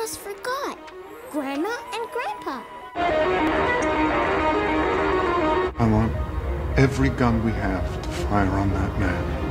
us forgot. Grandma and Grandpa. I want every gun we have to fire on that man.